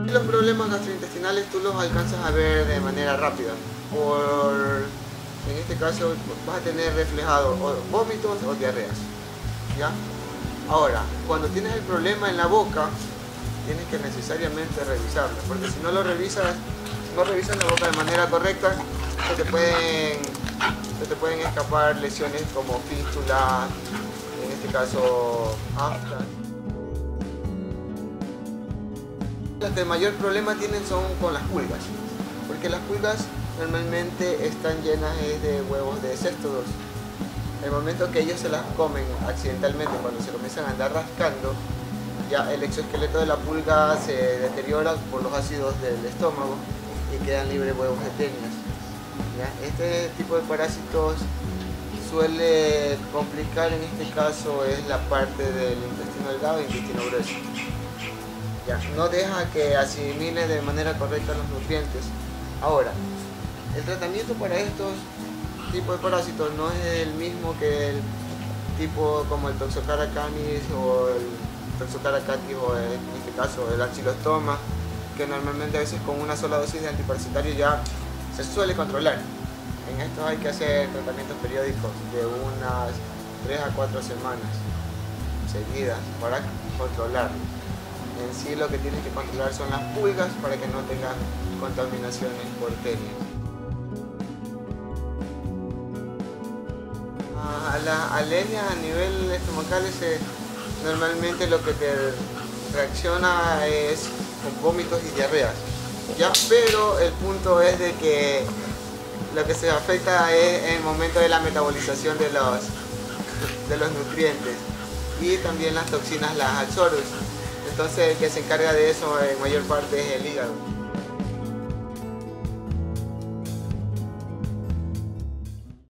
Los problemas gastrointestinales tú los alcanzas a ver de manera rápida. En este caso vas a tener reflejado o vómitos o diarreas. ¿Ya? Ahora, cuando tienes el problema en la boca, tienes que necesariamente revisarlo, porque si no lo revisas, no revisas la boca de manera correcta, se te pueden escapar lesiones como fístulas, en este caso aftas. Las que el mayor problema tienen son con las pulgas, porque las pulgas normalmente están llenas de huevos de céstodos. El momento que ellos se las comen accidentalmente, cuando se comienzan a andar rascando, ya el exoesqueleto de la pulga se deteriora por los ácidos del estómago y quedan libres huevos de tenias. ¿Ya? Este tipo de parásitos suele complicar, en este caso es la parte del intestino delgado e intestino grueso. Ya, no deja que asimile de manera correcta los nutrientes. Ahora, el tratamiento para estos tipos de parásitos no es el mismo que el tipo como el Toxocara canis o el Toxocara catis o en este caso el Ancylostoma, que normalmente a veces con una sola dosis de antiparasitario ya se suele controlar. En estos hay que hacer tratamientos periódicos de unas 3 a 4 semanas seguidas para controlar. En sí lo que tienes que controlar son las pulgas para que no tengas contaminaciones por tenias. A la alergia a nivel estomacal normalmente lo que te reacciona es con vómitos y diarreas, ¿ya? Pero el punto es de que lo que se afecta es el momento de la metabolización de los nutrientes y también las toxinas las absorbes. Entonces el que se encarga de eso en mayor parte es el hígado.